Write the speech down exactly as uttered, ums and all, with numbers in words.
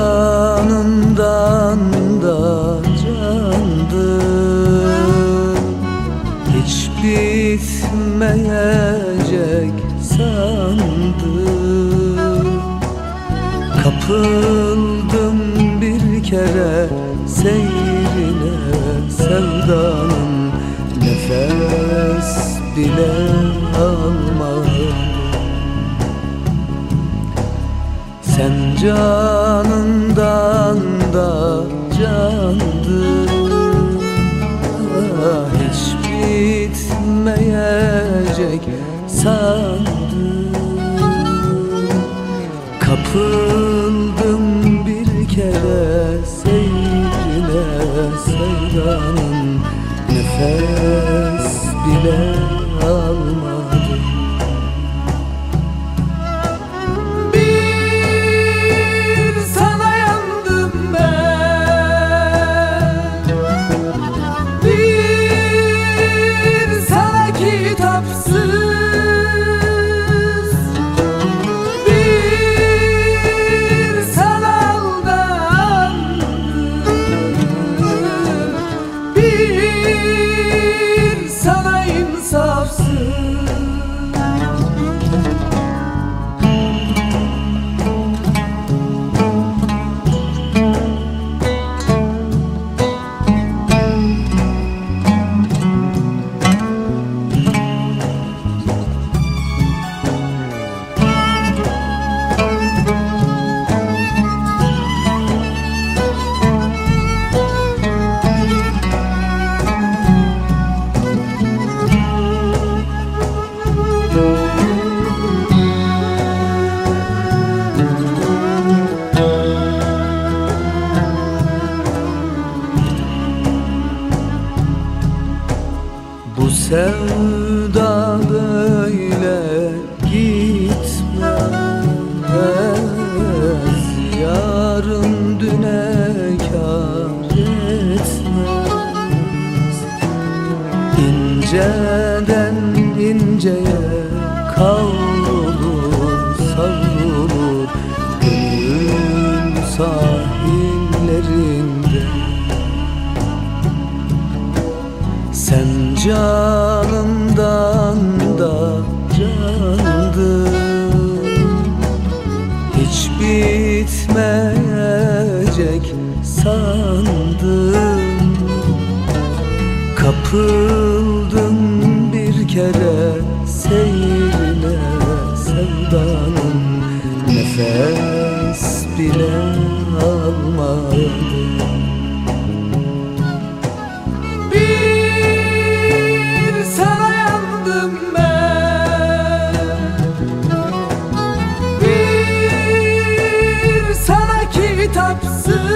canından da candım, hiç bitmeyecek sandım. Kapıldım bir kere seyrine, sevdanın nefes bile almadım. Sen canından da candın, hiç bitmeyecek sandım. Kapıldım bir kere seyrine, sevdanın nefes bile almadım. Bu sevda böyle gitmez, yarın düne kâr etmez. İnceden inceye kavrulur, savrulur gönül sahillerinde. Sen canımdan da candın, hiç bitmeyecek sandım. Kapıldım bir kere seyrine, sevdanın nefes bile almadım. Kitapsız